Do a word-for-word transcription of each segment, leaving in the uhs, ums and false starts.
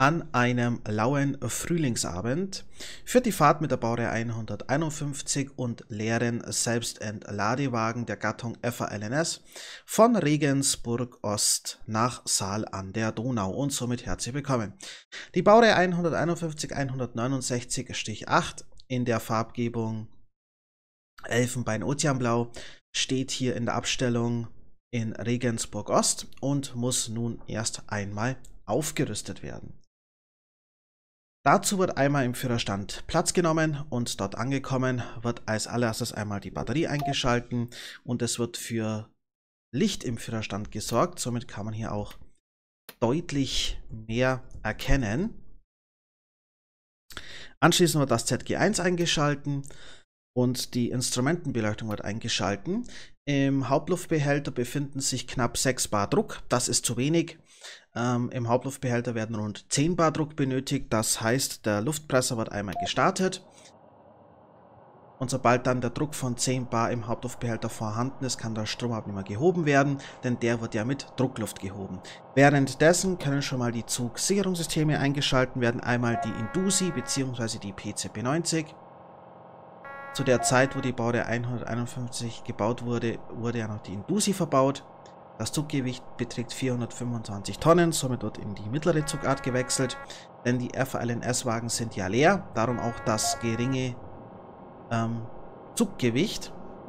An einem lauen Frühlingsabend führt die Fahrt mit der Baureihe hunderteinundfünfzig und leeren Selbstentladewagen der Gattung F A L N S von Regensburg Ost nach Saal an der Donau und somit herzlich willkommen. Die Baureihe hunderteinundfünfzig hundertneunundsechzig acht in der Farbgebung Elfenbein-Ozeanblau steht hier in der Abstellung in Regensburg Ost und muss nun erst einmal aufgerüstet werden. Dazu wird einmal im Führerstand Platz genommen und dort angekommen wird als allererstes einmal die Batterie eingeschalten und es wird für Licht im Führerstand gesorgt. Somit kann man hier auch deutlich mehr erkennen. Anschließend wird das Z G eins eingeschalten und die Instrumentenbeleuchtung wird eingeschalten. Im Hauptluftbehälter befinden sich knapp sechs Bar Druck. Das ist zu wenig. Ähm, Im Hauptluftbehälter werden rund zehn Bar Druck benötigt. Das heißt, der Luftpresser wird einmal gestartet. Und sobald dann der Druck von zehn Bar im Hauptluftbehälter vorhanden ist, kann der Stromabnehmer gehoben werden, denn der wird ja mit Druckluft gehoben. Währenddessen können schon mal die Zugsicherungssysteme eingeschaltet werden. Einmal die Indusi bzw. die P C P neunzig. Zu der Zeit, wo die Baureihe hunderteinundfünfzig gebaut wurde, wurde ja noch die Indusi verbaut. Das Zuggewicht beträgt vierhundertfünfundzwanzig Tonnen, somit wird in die mittlere Zugart gewechselt, denn die F A L N S-Wagen sind ja leer, darum auch das geringe ähm, Zuggewicht.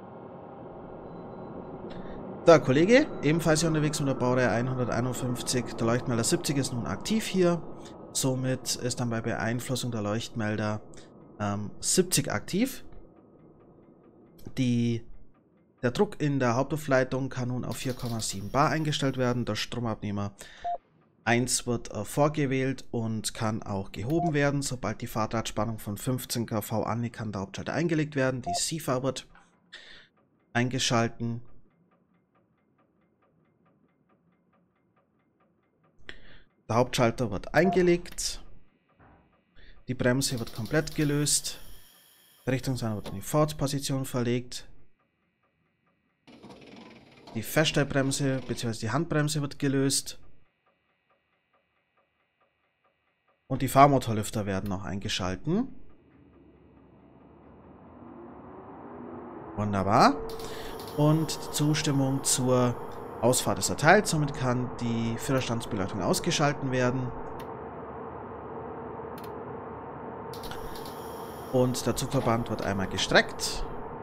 Der Kollege, ebenfalls hier unterwegs mit der Baureihe hunderteinundfünfzig, der Leuchtmelder siebzig ist nun aktiv hier, somit ist dann bei Beeinflussung der Leuchtmelder ähm, siebzig aktiv. Die, der Druck in der Hauptluftleitung kann nun auf vier Komma sieben Bar eingestellt werden. Der Stromabnehmer eins wird äh, vorgewählt und kann auch gehoben werden. Sobald die Fahrtradspannung von fünfzehn Kilovolt anliegt, kann der Hauptschalter eingelegt werden. Die S I F A wird eingeschalten. Der Hauptschalter wird eingelegt. Die Bremse wird komplett gelöst. Der Richtungssender wird in die Vorposition verlegt. Die Feststellbremse bzw. die Handbremse wird gelöst. Und die Fahrmotorlüfter werden noch eingeschalten. Wunderbar. Und die Zustimmung zur Ausfahrt ist erteilt. Somit kann die Führerstandsbeleuchtung ausgeschalten werden. Und der Zugverband wird einmal gestreckt.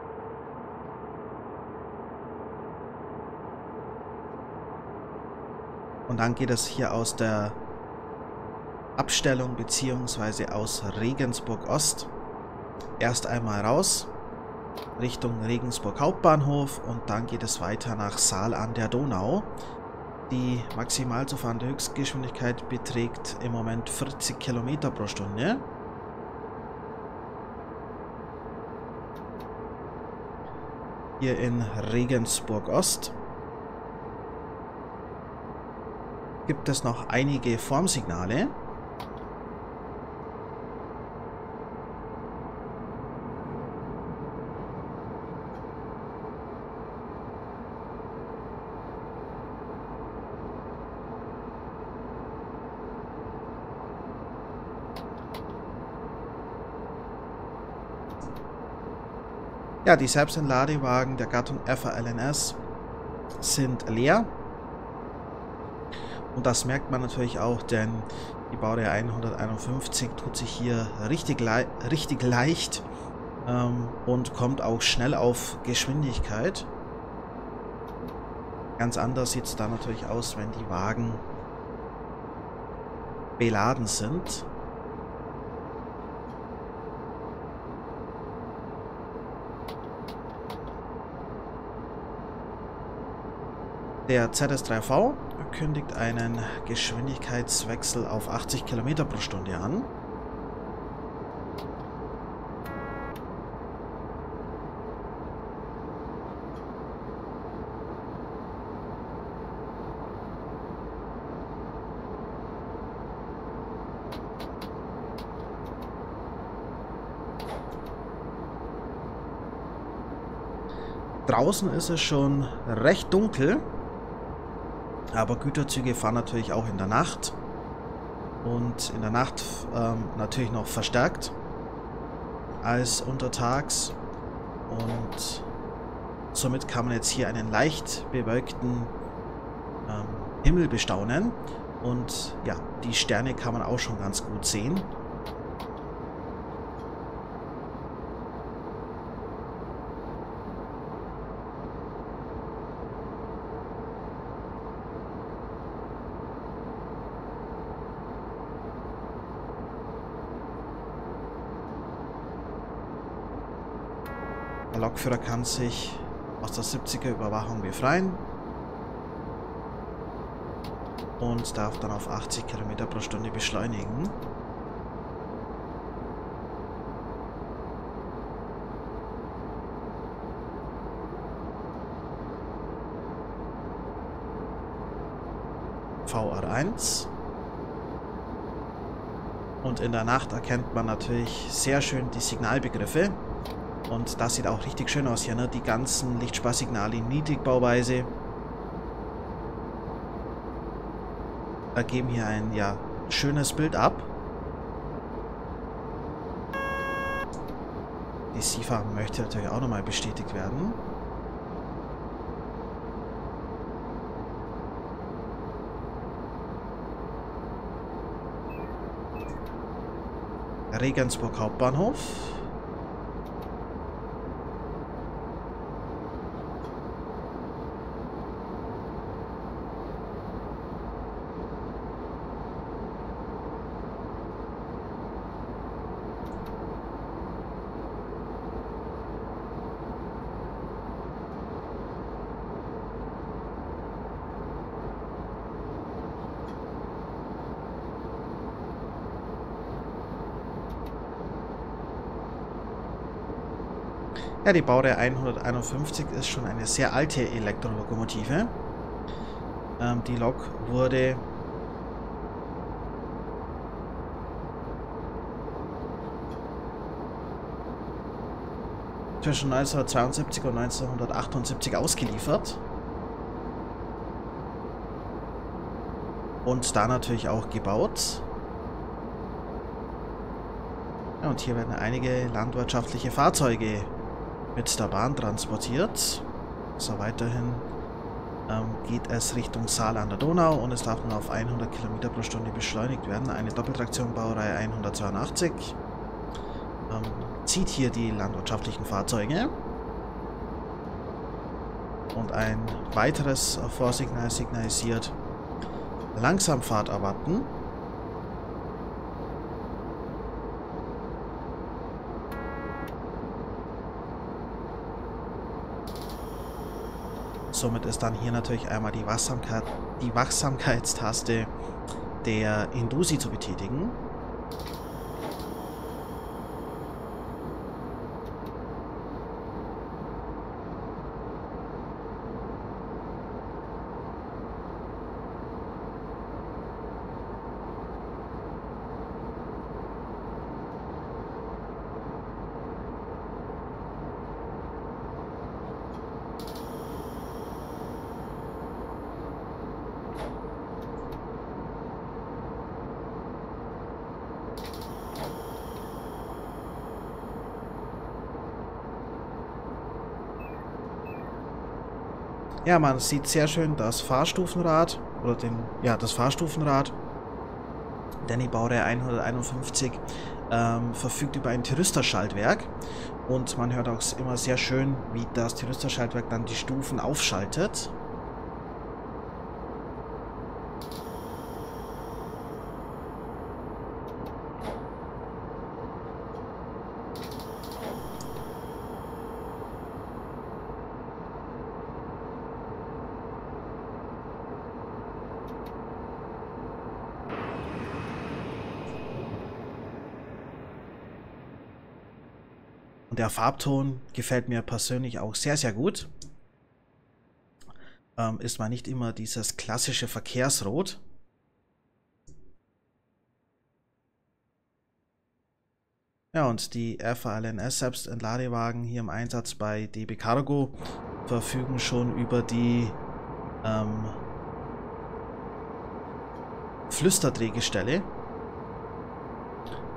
Und dann geht es hier aus der Abstellung bzw. aus Regensburg Ost erst einmal raus Richtung Regensburg Hauptbahnhof und dann geht es weiter nach Saal an der Donau. Die maximal zu fahrende Höchstgeschwindigkeit beträgt im Moment vierzig Kilometer pro Stunde. Hier in Regensburg Ost gibt es noch einige Formsignale. Ja, die Selbstentladewagen der Gattung F A L N S sind leer. Und das merkt man natürlich auch, denn die Baureihe hunderteinundfünfzig tut sich hier richtig, le richtig leicht ähm, und kommt auch schnell auf Geschwindigkeit. Ganz anders sieht es da natürlich aus, wenn die Wagen beladen sind. Der Z S drei V kündigt einen Geschwindigkeitswechsel auf achtzig Kilometer pro Stunde an. Draußen ist es schon recht dunkel. Aber Güterzüge fahren natürlich auch in der Nacht. und in der Nacht ähm, natürlich noch verstärkt als untertags. Und somit kann man jetzt hier einen leicht bewölkten ähm, Himmel bestaunen. Und ja, die Sterne kann man auch schon ganz gut sehen. Der Lokführer kann sich aus der siebziger Überwachung befreien und darf dann auf achtzig Kilometer pro Stunde beschleunigen. V R eins. Und in der Nacht erkennt man natürlich sehr schön die Signalbegriffe. Und das sieht auch richtig schön aus hier, ne? Die ganzen Lichtsparsignale in Niedrigbauweise ergeben hier ein ja schönes Bild ab. Die SIFA möchte natürlich auch nochmal bestätigt werden. Regensburg Hauptbahnhof. Ja, die Baureihe hunderteinundfünfzig ist schon eine sehr alte Elektrolokomotive. Ähm, die Lok wurde zwischen neunzehnhundertzweiundsiebzig und neunzehnhundertachtundsiebzig ausgeliefert. Und da natürlich auch gebaut. Ja, und hier werden einige landwirtschaftliche Fahrzeuge mit der Bahn transportiert. So, weiterhin ähm, geht es Richtung Saal an der Donau und es darf nun auf hundert Kilometer pro Stunde beschleunigt werden. Eine Doppeltraktion Baureihe hundertzweiundachtzig ähm, zieht hier die landwirtschaftlichen Fahrzeuge. Und ein weiteres Vorsignal signalisiert Langsamfahrt erwarten. Somit ist dann hier natürlich einmal die Wachsamkeit, die Wachsamkeitstaste der Indusi zu betätigen. Ja, man sieht sehr schön das Fahrstufenrad oder den, ja, das Fahrstufenrad. Denn die Baureihe hunderteinundfünfzig ähm, verfügt über ein Thyristorschaltwerk und man hört auch immer sehr schön, wie das Thyristorschaltwerk dann die Stufen aufschaltet. Und der Farbton gefällt mir persönlich auch sehr, sehr gut. Ähm, ist mal nicht immer dieses klassische Verkehrsrot. Ja, und die F A L N S Selbstentladewagen hier im Einsatz bei D B Cargo verfügen schon über die ähm, Flüsterdrehgestelle.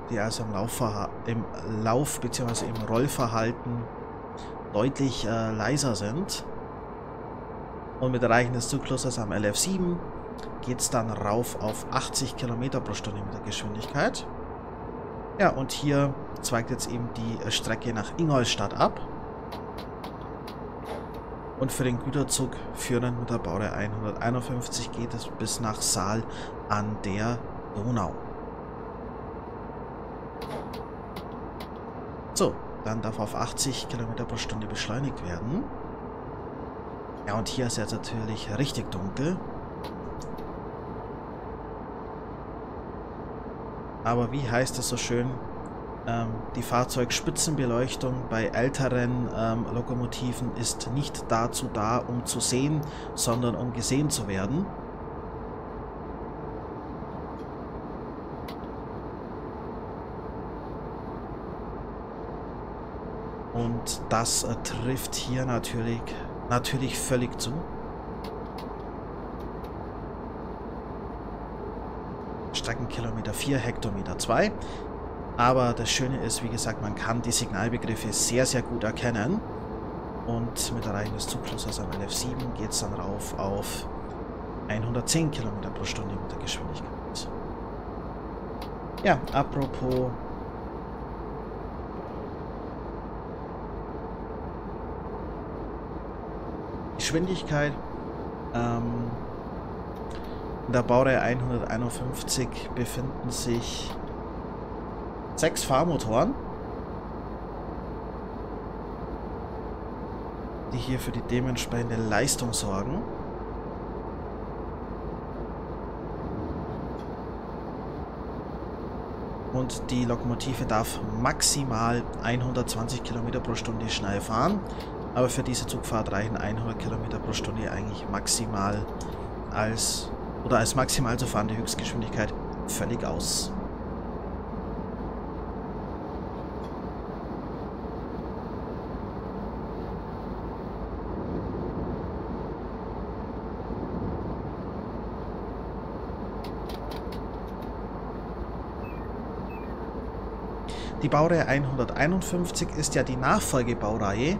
die also im Laufverha im Lauf bzw. im Rollverhalten deutlich äh, leiser sind. Und mit Erreichen des Zugflusses am L F sieben geht es dann rauf auf achtzig Kilometer pro Stunde mit der Geschwindigkeit. Ja, und hier zweigt jetzt eben die Strecke nach Ingolstadt ab. Und für den Güterzug führend mit der Baureihe hunderteinundfünfzig geht es bis nach Saal an der Donau. So, dann darf auf achtzig Kilometer pro Stunde beschleunigt werden. Ja, und hier ist jetzt natürlich richtig dunkel. Aber wie heißt es so schön? Ähm, die Fahrzeugspitzenbeleuchtung bei älteren ähm, Lokomotiven ist nicht dazu da, um zu sehen, sondern um gesehen zu werden. Und das äh, trifft hier natürlich, natürlich völlig zu. Streckenkilometer vier, Hektometer zwei. Aber das Schöne ist, wie gesagt, man kann die Signalbegriffe sehr, sehr gut erkennen. Und mit Erreichen des Zugflusses am L F sieben geht es dann rauf auf hundertzehn Kilometer pro Stunde mit der Geschwindigkeit. Ja, apropos Geschwindigkeit. Ähm, in der Baureihe hunderteinundfünfzig befinden sich sechs Fahrmotoren, die hier für die dementsprechende Leistung sorgen. Und die Lokomotive darf maximal hundertzwanzig Kilometer pro Stunde schnell fahren. Aber für diese Zugfahrt reichen hundert Kilometer pro Stunde eigentlich maximal als oder als maximal zu fahrende Höchstgeschwindigkeit völlig aus. Die Baureihe hunderteinundfünfzig ist ja die Nachfolgebaureihe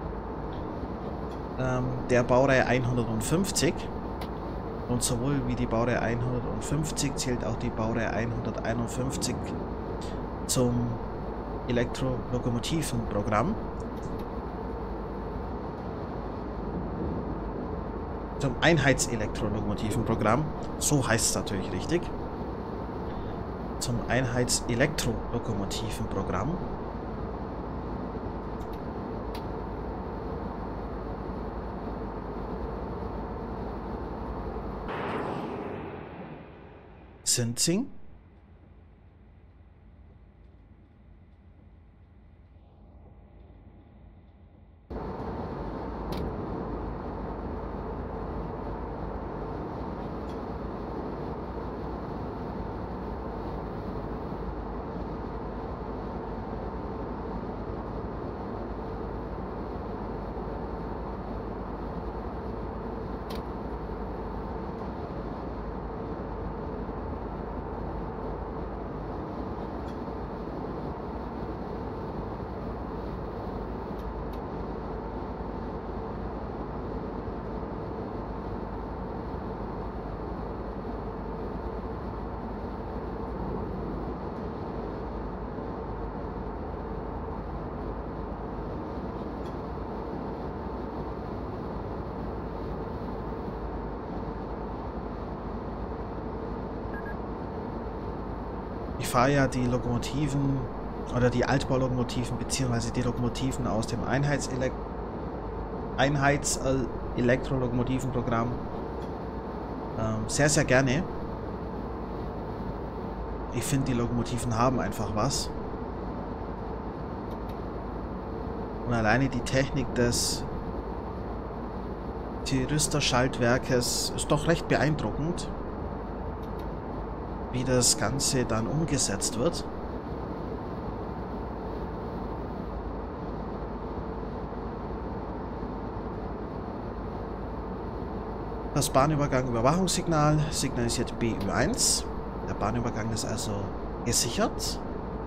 ähm, der Baureihe hundertfünfzig. Und sowohl wie die Baureihe hundertfünfzig zählt auch die Baureihe hunderteinundfünfzig zum Elektrolokomotivenprogramm. Zum Einheitselektrolokomotivenprogramm. So heißt es natürlich richtig. Zum Einheitselektrolokomotivenprogramm. Sinzing. Ich fahre ja die Lokomotiven oder die Altbaulokomotiven beziehungsweise die Lokomotiven aus dem Einheitselek Einheitselektrolokomotivenprogramm ähm, sehr, sehr gerne. Ich finde, die Lokomotiven haben einfach was. Und alleine die Technik des Thyristor-Schaltwerkes ist doch recht beeindruckend, wie das Ganze dann umgesetzt wird. Das Bahnübergang-Überwachungssignal signalisiert B Ü eins. Der Bahnübergang ist also gesichert.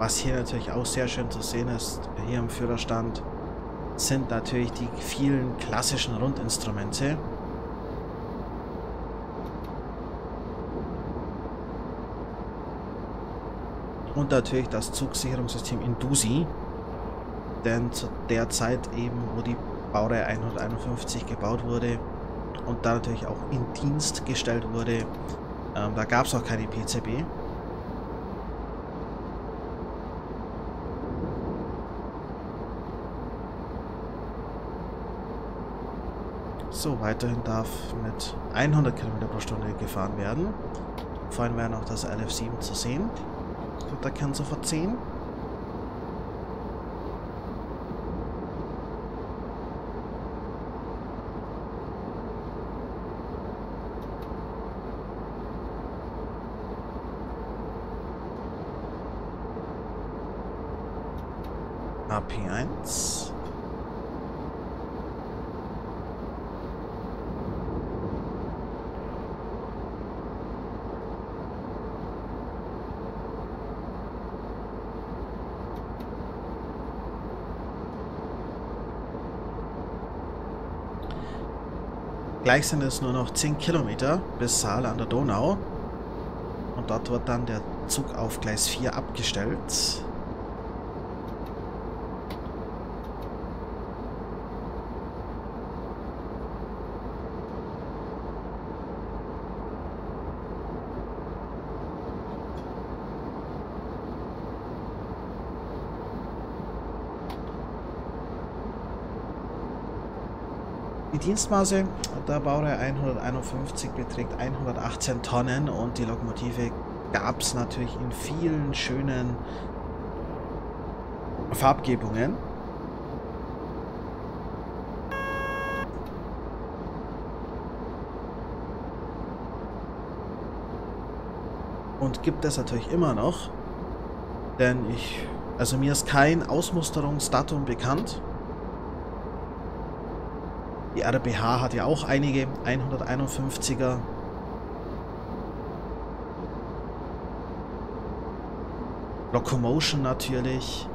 Was hier natürlich auch sehr schön zu sehen ist, hier im Führerstand, sind natürlich die vielen klassischen Rundinstrumente. Und natürlich das Zugsicherungssystem Indusi, denn zu der Zeit eben, wo die Baureihe hunderteinundfünfzig gebaut wurde und da natürlich auch in Dienst gestellt wurde, ähm, da gab es auch keine P C B. So, weiterhin darf mit hundert Kilometer pro Stunde gefahren werden. Vorhin wäre noch das L F sieben zu sehen. Mit der Kennziffer zehn. A P eins. Gleich sind es nur noch zehn Kilometer bis Saal an der Donau. Und dort wird dann der Zug auf Gleis vier abgestellt. Die Dienstmaße der Baureihe hunderteinundfünfzig beträgt hundertachtzehn Tonnen und die Lokomotive gab es natürlich in vielen schönen Farbgebungen. Und gibt es natürlich immer noch, denn ich, also mir ist kein Ausmusterungsdatum bekannt. Die R B H hat ja auch einige hunderteinundfünfziger. Locomotion natürlich.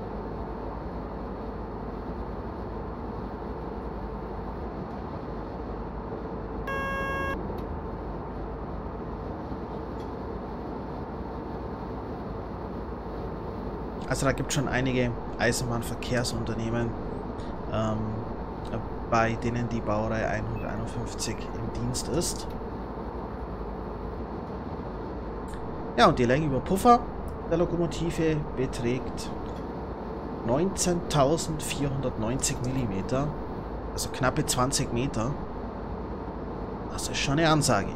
Also da gibt es schon einige Eisenbahnverkehrsunternehmen, ähm, bei denen die Baureihe hunderteinundfünfzig im Dienst ist. Ja, und die Länge über Puffer der Lokomotive beträgt neunzehntausendvierhundertneunzig Millimeter, also knappe zwanzig Meter. Das ist schon eine Ansage.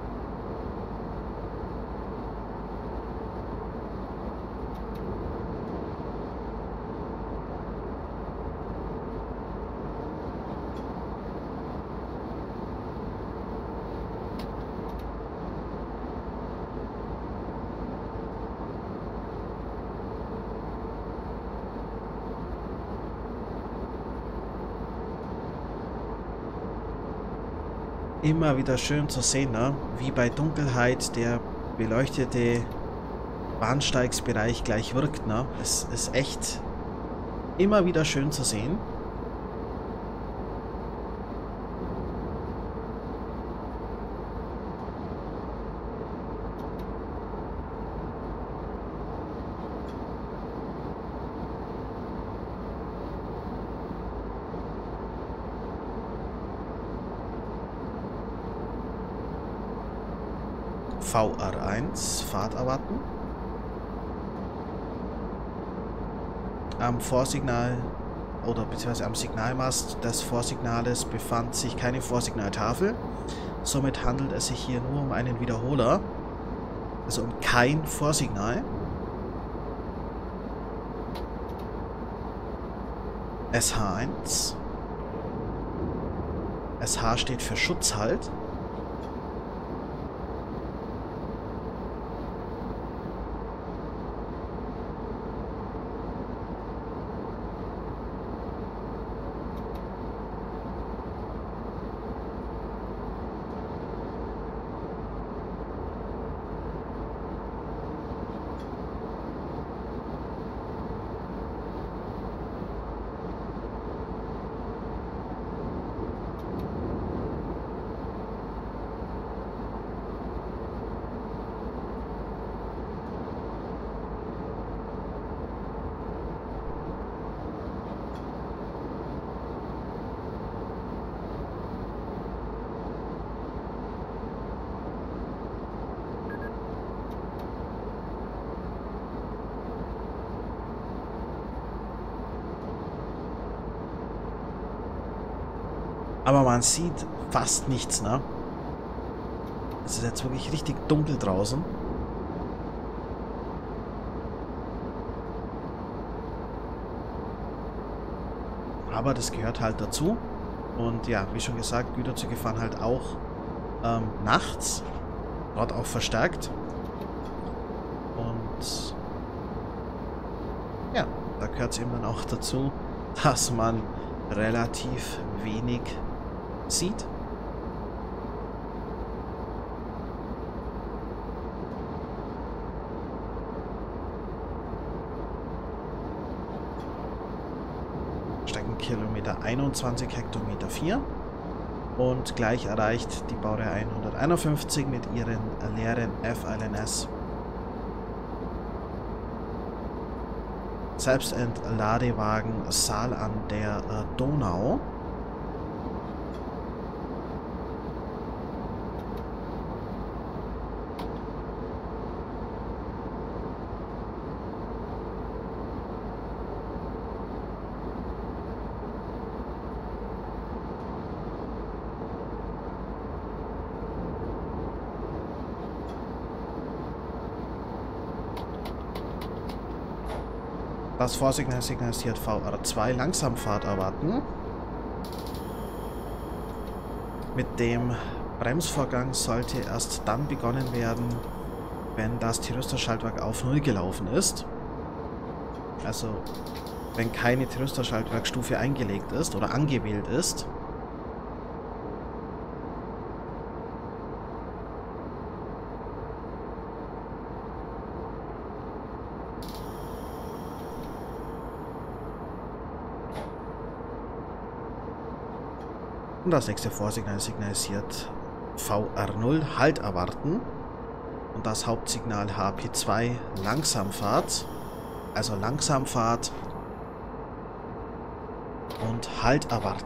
Immer wieder schön zu sehen, ne? Wie bei Dunkelheit der beleuchtete Bahnsteigsbereich gleich wirkt. Ne? Es ist echt immer wieder schön zu sehen. V R eins, Fahrt erwarten. Am Vorsignal oder beziehungsweise am Signalmast des Vorsignales befand sich keine Vorsignaltafel. Somit handelt es sich hier nur um einen Wiederholer, also um kein Vorsignal. S H eins. S H steht für Schutzhalt. Aber man sieht fast nichts, ne? Es ist jetzt wirklich richtig dunkel draußen. Aber das gehört halt dazu. Und ja, wie schon gesagt, Güterzüge fahren halt auch ähm, nachts. Dort auch verstärkt. Und ja, da gehört es eben dann auch dazu, dass man relativ wenig sieht. Streckenkilometer einundzwanzig, Hektometer vier. Und gleich erreicht die Baureihe hunderteinundfünfzig mit ihren leeren F L N S Selbstentladewagen Saal an der äh, Donau. Das Vorsignal signalisiert V R zwei Langsamfahrt erwarten. Mit dem Bremsvorgang sollte erst dann begonnen werden, wenn das Thyristorschaltwerk auf null gelaufen ist. Also wenn keine Thyristorschaltwerkstufe eingelegt ist oder angewählt ist. Und das nächste Vorsignal signalisiert V R null Halt erwarten. Und das Hauptsignal H P zwei Langsamfahrt. Also Langsamfahrt und Halt erwarten.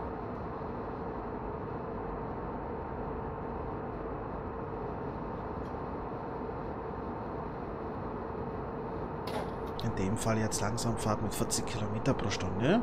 In dem Fall jetzt Langsamfahrt mit vierzig Kilometer pro Stunde.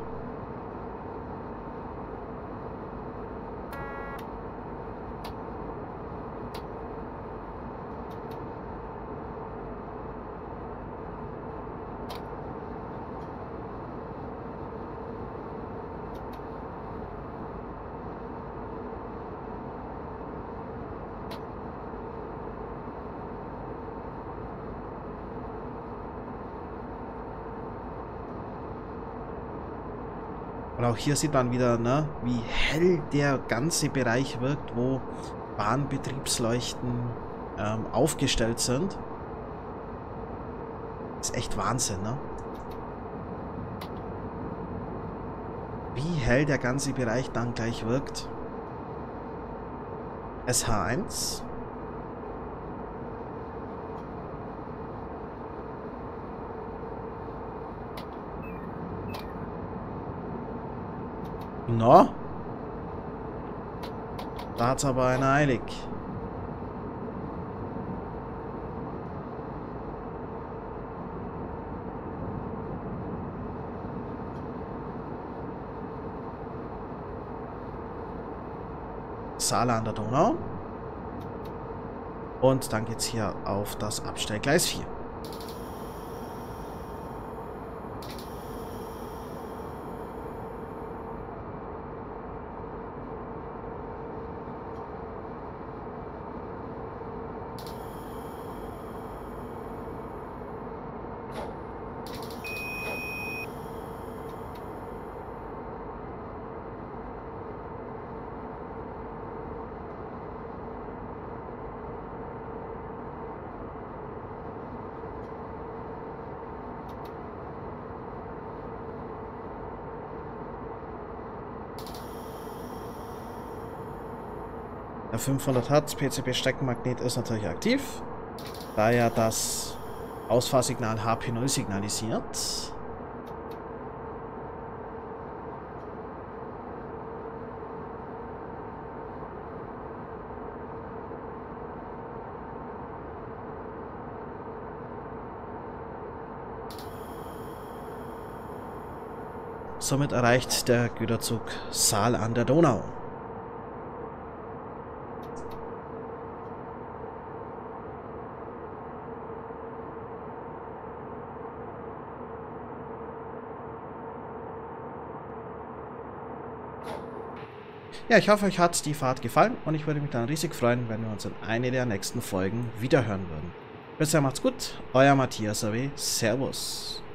Und auch hier sieht man wieder, ne, wie hell der ganze Bereich wirkt, wo Bahnbetriebsleuchten ähm, aufgestellt sind. Ist echt Wahnsinn, ne? Wie hell der ganze Bereich dann gleich wirkt. S H eins. No? Da hat's aber eine eilig. Saal an der Donau. Und dann geht's hier auf das Abstellgleis vier. Der fünfhundert Hertz P C B-Steckenmagnet ist natürlich aktiv, da er das Ausfahrsignal H P null signalisiert. Somit erreicht der Güterzug Saal an der Donau. Ja, ich hoffe, euch hat die Fahrt gefallen und ich würde mich dann riesig freuen, wenn wir uns in einer der nächsten Folgen wiederhören würden. Bisher macht's gut, euer Matthias A W. Servus.